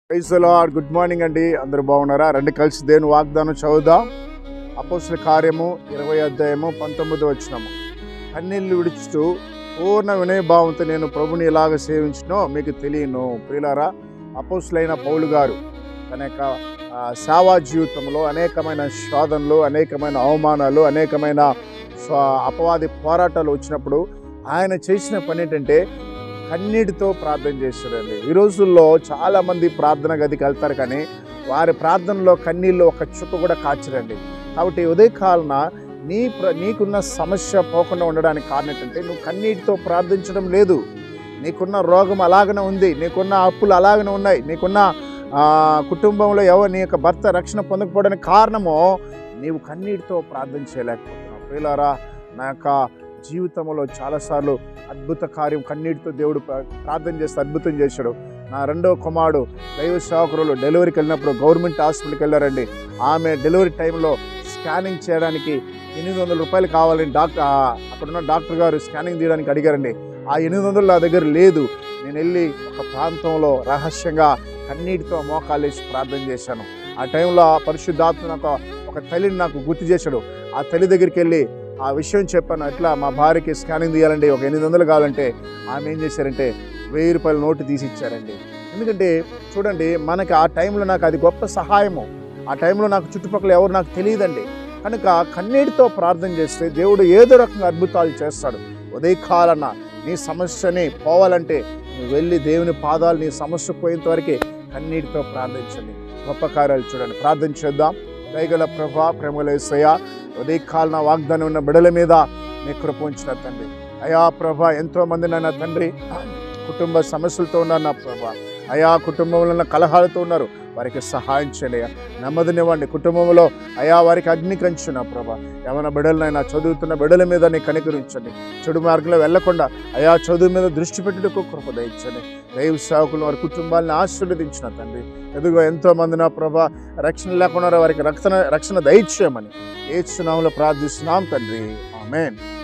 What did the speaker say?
Praise the Lord. Good morning అండి, అందరూ బాగున్నారా? రండి కలిసి దేవుని వాగ్దానం చదువుదాం. అపోస్తల కార్యము 20 అధ్యాయము 19 వచనము. కన్నీళ్లు విడుచుతూ పూర్ణ వినయభావంతో నేను ప్రభుని ఎలాగ సేవించినో మీకు తెలియను. ప్రియులారా, అపోస్తలైన పౌలు గారు తన యొక్క సేవా జీవితంలో అనేకమైన శోధనలు, అనేకమైన అవమానాలు, అనేకమైన అపవాది పోరాటాలు వచ్చినప్పుడు ఆయన చేసిన పని ఏంటంటే కన్నీటితో ప్రార్థన చేస్తారండి. ఈ రోజుల్లో చాలామంది ప్రార్థన గదికి వెళ్తారు, కానీ వారి ప్రార్థనలో కన్నీళ్ళు ఒక చుక్క కూడా కాచరండి. కాబట్టి ఉదయకాలన నీకున్న సమస్య పోకుండా ఉండడానికి కారణం ఏంటంటే నువ్వు కన్నీటితో ప్రార్థించడం లేదు. నీకున్న రోగం అలాగనే ఉంది, నీకున్న అప్పులు అలాగనే ఉన్నాయి, నీకున్న కుటుంబంలో నీ యొక్క భర్త రక్షణ పొందకపోవడానికి కారణము నీవు కన్నీటితో ప్రార్థన చేయలేకపోతున్నావు. ప్రియులారా, నా యొక్క జీవితంలో చాలాసార్లు అద్భుత కార్యం కన్నీటితో దేవుడు ప్రార్థన చేస్తే అద్భుతం చేశాడు. నా రెండో కుమారుడు దైవ సేవకులు డెలివరీకి వెళ్ళినప్పుడు గవర్నమెంట్ హాస్పిటల్కి వెళ్ళారండి. ఆమె డెలివరీ టైంలో స్కానింగ్ చేయడానికి 800 రూపాయలు కావాలని అక్కడున్న డాక్టర్ గారు స్కానింగ్ తీయడానికి అడిగారండి. ఆ 800 నా దగ్గర లేదు. నేను వెళ్ళి ఒక ప్రాంతంలో రహస్యంగా కన్నీటితో మోకాలేసి ప్రార్థన చేశాను. ఆ టైంలో పరిశుద్ధాత్మ నాకు ఒక తల్లిని నాకు గుర్తు చేశాడు. ఆ తల్లి దగ్గరికి వెళ్ళి ఆ విషయం చెప్పాను. ఎట్లా మా భార్యకి స్కానింగ్ తీయాలండి, ఒక 800 కావాలంటే ఆమె ఏం చేశారంటే 1000 రూపాయల నోటు తీసి ఇచ్చారండి. ఎందుకంటే చూడండి, మనకి ఆ టైంలో నాకు అది గొప్ప సహాయము. ఆ టైంలో నాకు చుట్టుపక్కల ఎవరు నాకు తెలియదండి. కనుక కన్నీటితో ప్రార్థన చేస్తే దేవుడు ఏదో రకంగా అద్భుతాలు చేస్తాడు. ఉదయకాలన నీ సమస్యని పోవాలంటే నువ్వు వెళ్ళి దేవుని పాదాలు నీ సమస్య పోయేంత వరకే కన్నీటితో ప్రార్థించండి. గొప్ప కార్యాలు చూడండి. ప్రార్థన చేద్దాం. దయగల ప్రభా, ప్రేమల యేసయ్యా, ఉదయకాలన వాగ్దానం ఉన్న బిడల మీద నీ కృప ఉంచిన తండ్రి. అయా ప్రభా, ఎంతోమంది నా తండ్రి కుటుంబ సమస్యలతో ఉన్నారు నా ప్రభా. అయా కుటుంబంలో ఉన్న కలహాలతో ఉన్నారు, వారికి సహాయం చేయ నెమ్మదినివ్వండి. కుటుంబంలో అయా వారికి అగ్ని కంచు నా ప్రభా. ఏమైనా బిడలనైనా చదువుతున్న బిడల మీద నీ కనికరించండి. చెడు మార్గంలో వెళ్లకుండా అయా చదువు మీద దృష్టి పెట్టుటకు కృప దయచండి. దైవ సేవకులు వారి కుటుంబాలను ఆశీర్వదించిన తండ్రి. ఎదుగో ఎంతోమంది నా ప్రభా రక్షణ లేకుండా వారికి రక్షణ దయచేయమని యేసు నామములో ప్రార్థిస్తున్నాం తండ్రి. ఆమేన్.